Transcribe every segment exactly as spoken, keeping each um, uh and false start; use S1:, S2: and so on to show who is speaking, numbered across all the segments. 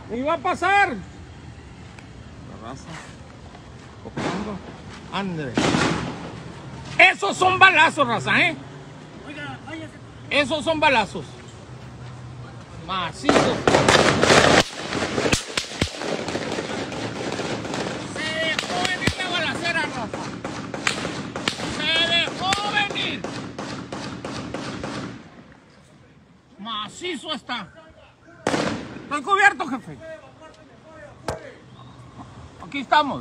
S1: Me iba a pasar. La raza. Copiando. Andre. Esos son balazos, raza, ¿eh?
S2: Oiga, váyase.
S1: Esos son balazos. Macizos. Se dejó venir la balacera, raza. Se dejó venir. Macizo está. Estoy cubierto, jefe. Aquí estamos.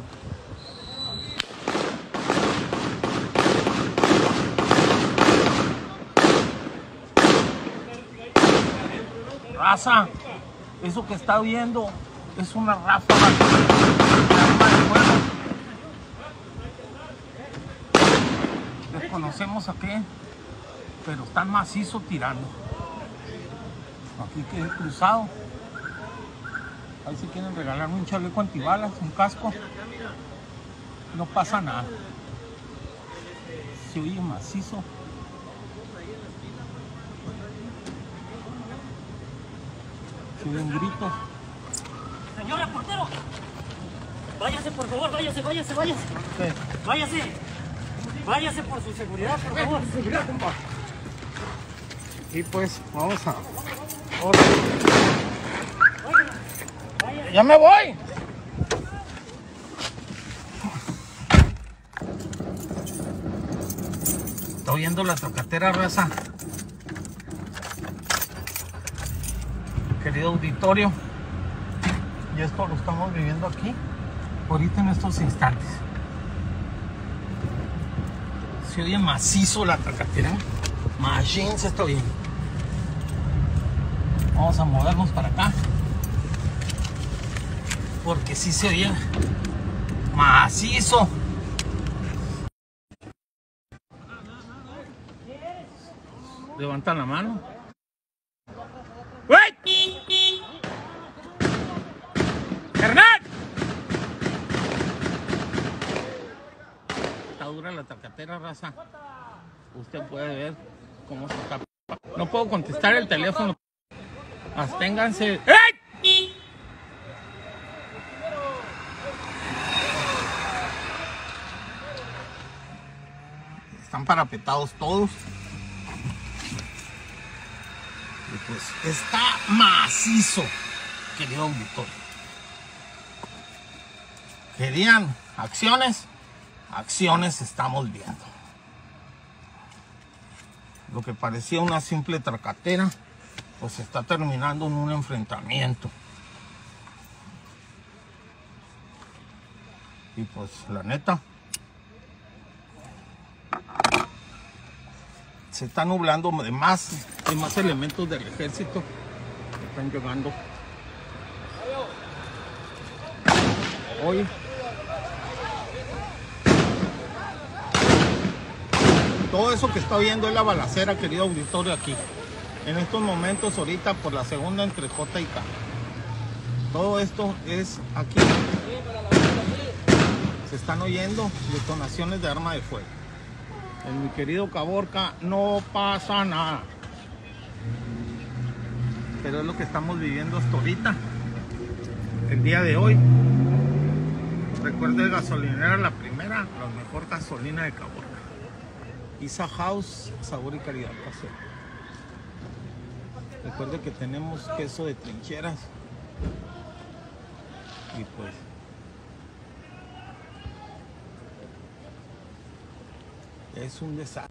S1: Raza, eso que está viendo es una ráfaga de arma de fuego. Desconocemos a qué, pero están macizo tirando. Aquí quedé cruzado. Ahí si quieren regalarme un chaleco antibalas, un casco, no pasa nada. Se oye macizo. Se oyen gritos.
S2: Señor reportero, váyase por favor, váyase, váyase, váyase.
S1: ¿Qué?
S2: Váyase. Váyase por su seguridad, por favor.
S1: Seguridad, compa. Y pues, vamos a... Ahora. ¡Ya me voy! Está oyendo la tracatera, raza. Querido auditorio, y esto lo estamos viviendo aquí, ahorita en estos instantes. Se oye macizo la tracatera. Machine se está oyendo. Vamos a movernos para acá, porque sí se oye macizo. Levantan la mano. ¡Uy! ¡Hernán! Está dura la tacatera, raza. Usted puede ver cómo se está. No puedo contestar el teléfono. Absténganse. ¡Ey! Están parapetados todos. Y pues está macizo, querido auditorio. ¿Querían acciones? Acciones estamos viendo. Lo que parecía una simple tracatera, pues se está terminando en un enfrentamiento. Y pues la neta, se está nublando de más, hay más elementos del ejército que están llegando. Hoy todo eso que está viendo es la balacera, querido auditorio, aquí. En estos momentos, ahorita por la segunda entre J y K. Todo esto es aquí. Se están oyendo detonaciones de arma de fuego. En mi querido Caborca no pasa nada. Pero es lo que estamos viviendo hasta ahorita. El día de hoy. Recuerde, gasolinera La Primera, la mejor gasolina de Caborca. Isa House, sabor y calidad casera. Recuerde que tenemos queso de trincheras. Y pues es un desastre.